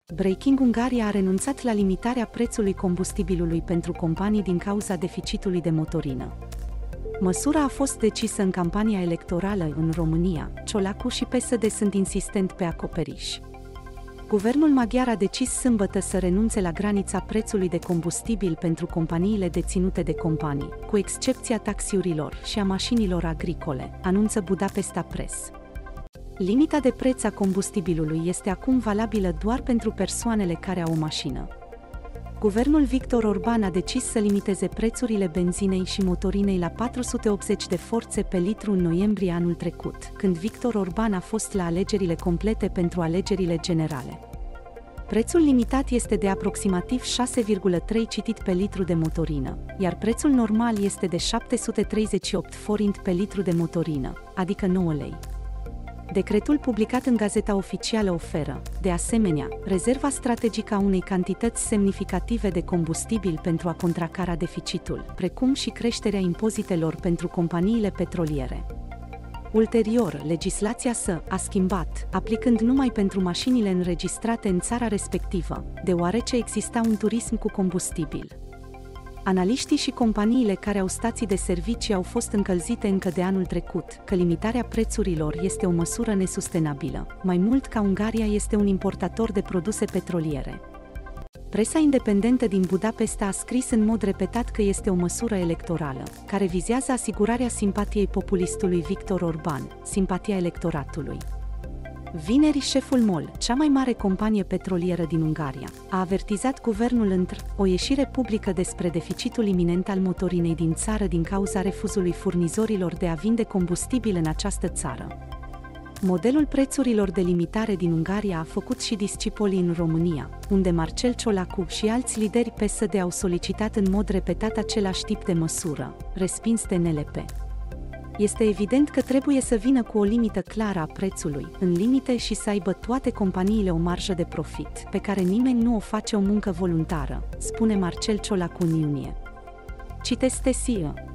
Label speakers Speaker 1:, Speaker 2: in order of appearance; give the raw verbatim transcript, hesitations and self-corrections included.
Speaker 1: Breaking Ungaria a renunțat la limitarea prețului combustibilului pentru companii din cauza deficitului de motorină. Măsura a fost decisă în campania electorală în România. Ciolacu și P S D sunt insistent pe acoperiș. Guvernul maghiar a decis sâmbătă să renunțe la granița prețului de combustibil pentru companiile deținute de companii, cu excepția taxiurilor și a mașinilor agricole, anunță Budapesta Press. Limita de preț a combustibilului este acum valabilă doar pentru persoanele care au o mașină. Guvernul Victor Orban a decis să limiteze prețurile benzinei și motorinei la patru sute optzeci de forțe pe litru în noiembrie anul trecut, când Victor Orban a fost la alegerile complete pentru alegerile generale. Prețul limitat este de aproximativ șase virgulă trei citit pe litru de motorină, iar prețul normal este de șapte sute treizeci și opt forint pe litru de motorină, adică nouă lei. Decretul publicat în Gazeta Oficială oferă, de asemenea, rezerva strategică a unei cantități semnificative de combustibil pentru a contracara deficitul, precum și creșterea impozitelor pentru companiile petroliere. Ulterior, legislația S a schimbat, aplicând numai pentru mașinile înregistrate în țara respectivă, deoarece exista un turism cu combustibil. Analiștii și companiile care au stații de servicii au fost încălzite încă de anul trecut că limitarea prețurilor este o măsură nesustenabilă, mai mult ca Ungaria este un importator de produse petroliere. Presa independentă din Budapesta a scris în mod repetat că este o măsură electorală, care vizează asigurarea simpatiei populistului Victor Orban, simpatia electoratului. Vineri, șeful MOL, cea mai mare companie petrolieră din Ungaria, a avertizat guvernul într o ieșire publică despre deficitul iminent al motorinei din țară din cauza refuzului furnizorilor de a vinde combustibil în această țară. Modelul prețurilor de limitare din Ungaria a făcut și discipolii în România, unde Marcel Ciolacu și alți lideri P S D au solicitat în mod repetat același tip de măsură, respins de N L P. Este evident că trebuie să vină cu o limită clară a prețului, în limite și să aibă toate companiile o marjă de profit, pe care nimeni nu o face o muncă voluntară, spune Marcel Ciolacu în iunie. Citez T S I E.